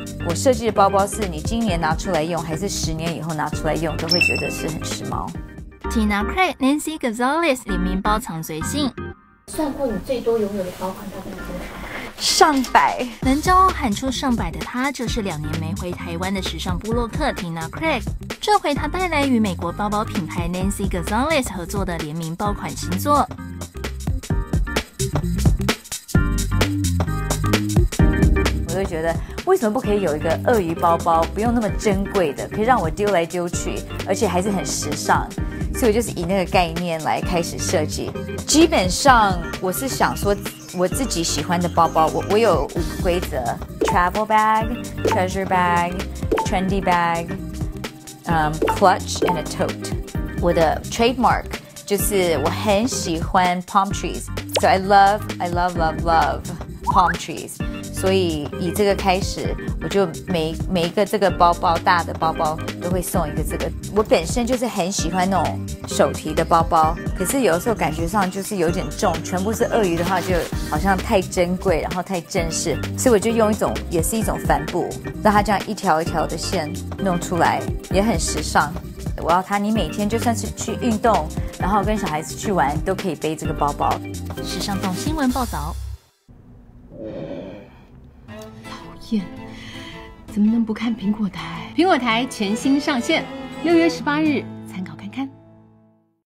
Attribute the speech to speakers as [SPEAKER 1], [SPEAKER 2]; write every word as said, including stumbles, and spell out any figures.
[SPEAKER 1] 我设计的包包是你今年拿出来用，还是十年以后拿出来用，都会觉得是很时髦。
[SPEAKER 2] Tina Craig、Nancy Gonzalez 联名包藏随性。
[SPEAKER 3] 算过你最多拥有的包款大概有多少？
[SPEAKER 1] 上百，
[SPEAKER 2] 能骄傲喊出上百的她，就是两年没回台湾的时尚部落客 Tina Craig。这回她带来与美国包包品牌 Nancy Gonzalez 合作的联名包款新作。
[SPEAKER 1] 我就觉得，为什么不可以有一个鳄鱼包包，不用那么珍贵的，可以让我丢来丢去，而且还是很时尚。所以我就是以那个概念来开始设计。基本上我是想说，我自己喜欢的包包，我我有五个规则 ：travel bag、treasure bag、trendy bag、um, clutch and a tote。我的 trademark 就是我很喜欢 palm trees，so I love I love love love palm trees。所以以这个开始，我就每每一个这个包包大的包包都会送一个这个。我本身就是很喜欢那种手提的包包，可是有的时候感觉上就是有点重，全部是鳄鱼的话，就好像太珍贵，然后太正式，所以我就用一种也是一种帆布，让它这样一条一条的线弄出来，也很时尚。我要它，你每天就算是去运动，然后跟小孩子去玩，都可以背这个包包。
[SPEAKER 2] 时尚动新闻报道。
[SPEAKER 3] 怎么能不看苹果台？苹果台全新上线，六月十八日